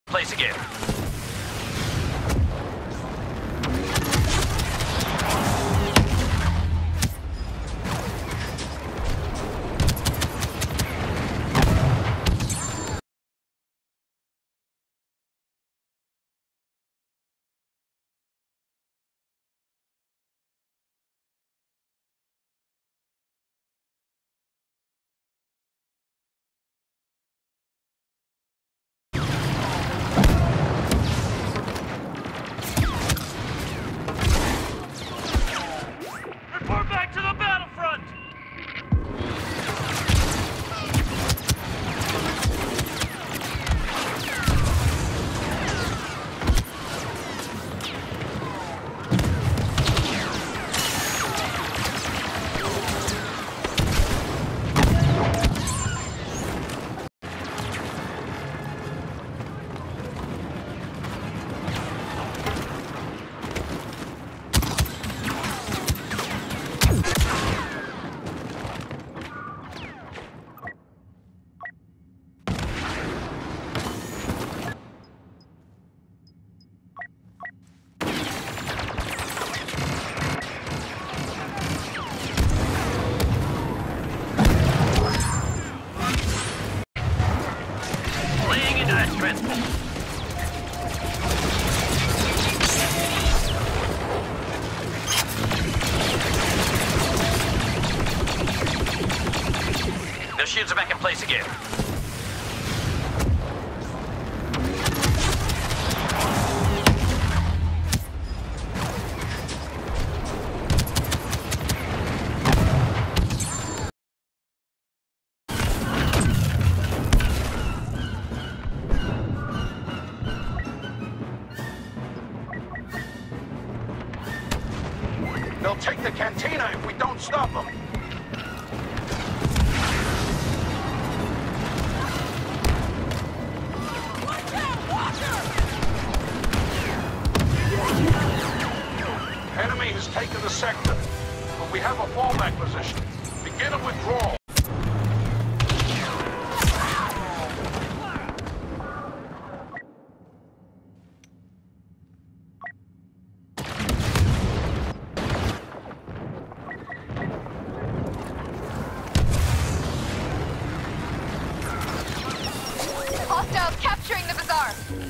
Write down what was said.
Place again. Report back to the Battlefront! Their shields are back in place again. They'll take the cantina if we don't stop them. Enemy has taken the sector, but we have a fallback position. Begin a withdrawal. Hostiles capturing the bazaar.